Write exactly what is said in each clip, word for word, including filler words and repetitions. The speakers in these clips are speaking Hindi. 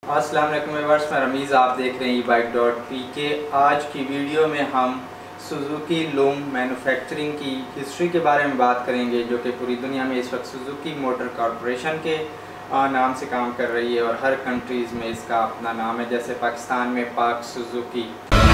अस्सलाम वालेकुम व्यूअर्स, मैं रमीज़, आप देख रहे हैं ई बाइक डॉट पी के। आज की वीडियो में हम सुजुकी लूम मैन्युफैक्चरिंग की हिस्ट्री के बारे में बात करेंगे, जो कि पूरी दुनिया में इस वक्त सुजुकी मोटर कॉरपोरेशन के नाम से काम कर रही है और हर कंट्रीज़ में इसका अपना नाम है। जैसे पाकिस्तान में Pak Suzuki,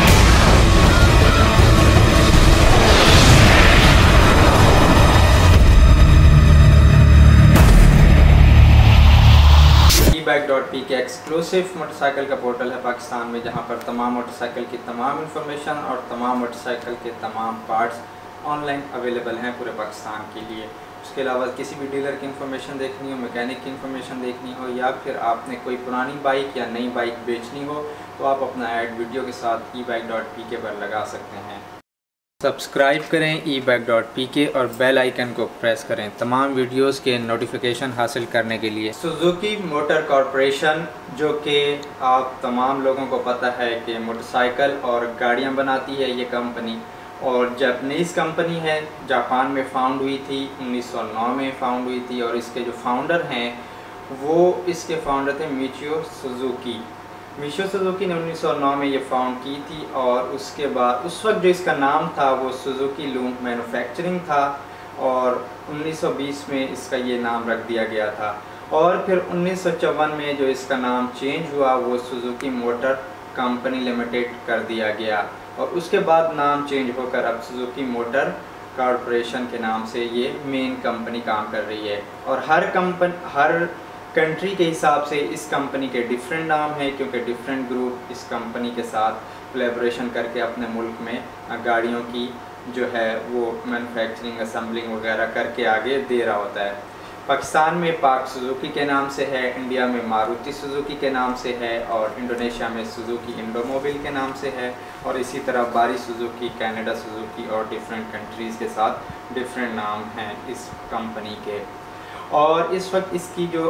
e bike dot P K exclusive motorcycle का पोर्टल है पाकिस्तान में, जहां पर तमाम मोटरसाइकिल की तमाम इंफॉर्मेशन और तमाम मोटरसाइकिल के तमाम पार्ट्स ऑनलाइन अवेलेबल हैं पूरे पाकिस्तान के लिए। उसके अलावा किसी भी डीलर की इंफॉर्मेशन देखनी हो, मैकेनिक की इंफॉर्मेशन देखनी हो, या फिर आपने कोई पुरानी बाइक या नई बाइक बेचनी हो, तो आप अपना ऐड वीडियो के साथ ई बाइक डॉट पी के पर लगा सकते हैं। सब्सक्राइब करें ई बाइक डॉट पी के और बेल आइकन को प्रेस करें तमाम वीडियोस के नोटिफिकेशन हासिल करने के लिए। सुजुकी मोटर कॉरपोरेशन, जो कि आप तमाम लोगों को पता है कि मोटरसाइकिल और गाड़ियां बनाती है ये कंपनी, और जापानीज़ कंपनी है, जापान में फाउंड हुई थी, उन्नीस सौ नौ में फाउंड हुई थी। और इसके जो फाउंडर हैं वो इसके फाउंडर थे मिचियो सुजुकी। मिचियो सुजुकी ने उन्नीस सौ नौ में ये फाउंड की थी, और उसके बाद उस वक्त जो इसका नाम था वो सुजुकी लूम मैन्युफैक्चरिंग था, और उन्नीस सौ बीस में इसका ये नाम रख दिया गया था। और फिर उन्नीस सौ चौवन में जो इसका नाम चेंज हुआ वो सुजुकी मोटर कंपनी लिमिटेड कर दिया गया, और उसके बाद नाम चेंज होकर अब सुजुकी मोटर कॉरपोरेशन के नाम से ये मेन कंपनी काम कर रही है। और हर कंपनी हर कंट्री के हिसाब से इस कंपनी के डिफरेंट नाम हैं, क्योंकि डिफरेंट ग्रुप इस कंपनी के साथ कोलैबोरेशन करके अपने मुल्क में गाड़ियों की जो है वो मैन्युफैक्चरिंग, असेंबलिंग वगैरह करके आगे दे रहा होता है। पाकिस्तान में पाक सुजुकी के नाम से है, इंडिया में मारुति सुजुकी के नाम से है, और इंडोनेशिया में सुजुकी इंडोमोबिल के नाम से है, और इसी तरह बारी सुजुकी, कनाडा सुजुकी और डिफरेंट कंट्रीज़ के साथ डिफरेंट नाम हैं इस कंपनी के। और इस वक्त इसकी जो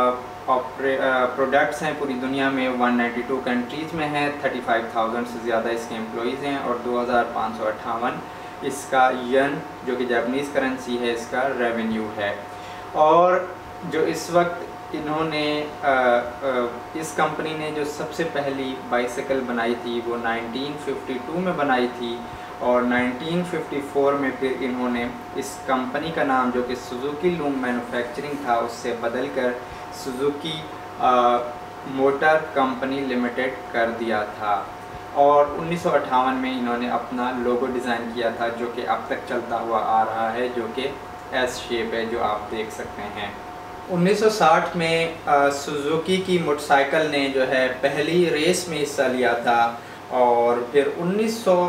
प्रोडक्ट्स हैं पूरी दुनिया में एक सौ बानवे कंट्रीज़ में हैं, पैंतीस हज़ार से ज़्यादा इसके एम्प्लॉइज़ हैं, और दो हज़ार पाँच सौ अट्ठावन इसका यन, जो कि जापानीज़ करेंसी है, इसका रेवेन्यू है। और जो इस वक्त इन्होंने आ, आ, इस कंपनी ने जो सबसे पहली बाइसिकल बनाई थी वो उन्नीस सौ बावन में बनाई थी, और उन्नीस सौ चौवन में फिर इन्होंने इस कंपनी का नाम, जो कि सुजुकी लूम मैन्युफैक्चरिंग था, उससे बदलकर सुजुकी मोटर कंपनी लिमिटेड कर दिया था। और उन्नीस सौ अट्ठावन में इन्होंने अपना लोगो डिज़ाइन किया था, जो कि अब तक चलता हुआ आ रहा है, जो कि एस शेप है, जो आप देख सकते हैं। उन्नीस सौ साठ में सुजुकी की मोटरसाइकिल ने जो है पहली रेस में हिस्सा लिया था, और फिर उन्नीस सौ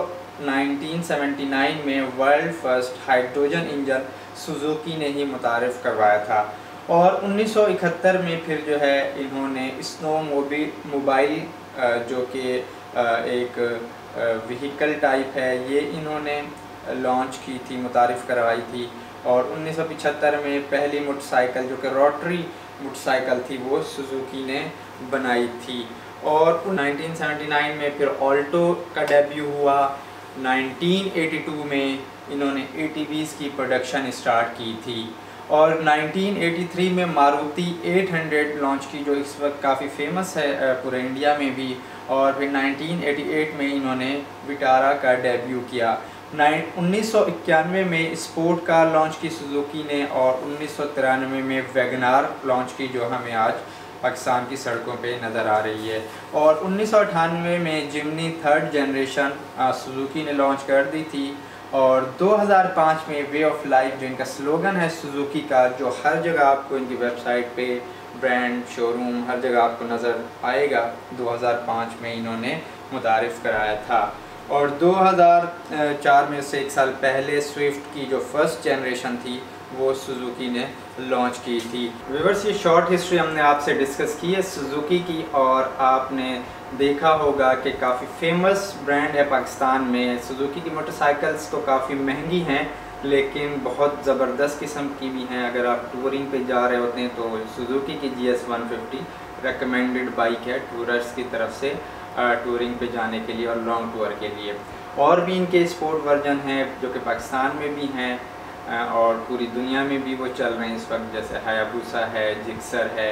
उन्नीस में world first hydrogen engine Suzuki ने ही मुतारिफ़ करवाया था। और उन्नीस सौ इकहत्तर में फिर जो है इन्होंने स्नो मोबाइल, जो कि एक व्हीकल टाइप है, ये इन्होंने लॉन्च की थी, मुतारिफ़ करवाई थी। और उन्नीस सौ पचहत्तर में पहली मोटरसाइकिल, जो कि रोटरी मोटरसाइकिल थी, वो सुजुकी ने बनाई थी। और उन्नीस सौ उन्यासी में फिर ऑल्टो का डेब्यू हुआ। उन्नीस सौ बयासी में इन्होंने ए टी वीज़ की प्रोडक्शन स्टार्ट की थी, और उन्नीस सौ तिरासी में मारुति आठ सौ लॉन्च की, जो इस वक्त काफ़ी फेमस है पूरे इंडिया में भी। और फिर उन्नीस सौ अट्ठासी में इन्होंने विटारा का डेब्यू किया। उन्नीस सौ इक्यानवे में स्पोर्ट कार लॉन्च की सुजुकी ने, और उन्नीस सौ तिरानवे में वैगनार लॉन्च की, जो हमें आज पाकिस्तान की सड़कों पे नज़र आ रही है। और उन्नीस सौ अट्ठानवे में जिमनी थर्ड जनरेशन सुजुकी ने लॉन्च कर दी थी। और दो हज़ार पाँच में वे ऑफ लाइफ, जो इनका स्लोगन है सुजुकी का, जो हर जगह आपको इनकी वेबसाइट पे, ब्रांड, शोरूम, हर जगह आपको नज़र आएगा, दो हज़ार पाँच में इन्होंने मुतारिफ़ कराया था। और दो हज़ार चार में से एक साल पहले स्विफ्ट की जो फर्स्ट जनरेशन थी वो सुजुकी ने लॉन्च की थी। व्यूअर्स, ये शॉर्ट हिस्ट्री हमने आपसे डिस्कस की है सुजुकी की, और आपने देखा होगा कि काफ़ी फेमस ब्रांड है पाकिस्तान में। सुजुकी की मोटरसाइकिल्स तो काफ़ी महंगी हैं, लेकिन बहुत ज़बरदस्त किस्म की भी हैं। अगर आप टूरिंग पे जा रहे होते हैं तो सुजुकी की G S one fifty recommended bike है टूरर्स की तरफ से, टूरिंग पे जाने के लिए और लॉन्ग टूर के लिए। और भी इनके स्पोर्ट वर्जन हैं जो कि पाकिस्तान में भी हैं और पूरी दुनिया में भी वो चल रहे हैं इस वक्त, जैसे हायाबुसा है, जिक्सर है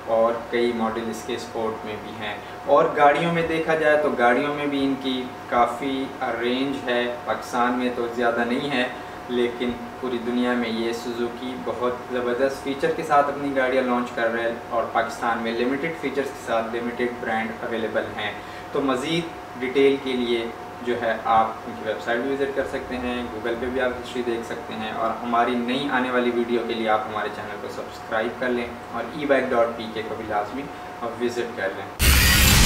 और कई मॉडल इसके स्पोर्ट में भी हैं। और गाड़ियों में देखा जाए तो गाड़ियों में भी इनकी काफ़ी रेंज है। पाकिस्तान में तो ज़्यादा नहीं है, लेकिन पूरी दुनिया में ये सुजुकी बहुत ज़बरदस्त फ़ीचर के साथ अपनी गाड़ियाँ लॉन्च कर रहे हैं और पाकिस्तान में लिमिटेड फ़ीचर्स के साथ लिमिटेड ब्रांड अवेलेबल हैं। तो मज़ीद डिटेल के लिए जो है आप उनकी वेबसाइट भी विज़िट कर सकते हैं, गूगल पे भी आप हिस्ट्री देख सकते हैं, और हमारी नई आने वाली वीडियो के लिए आप हमारे चैनल को सब्सक्राइब कर लें और ई बाइक डॉट पी के को भी लाजमी और विज़िट कर लें।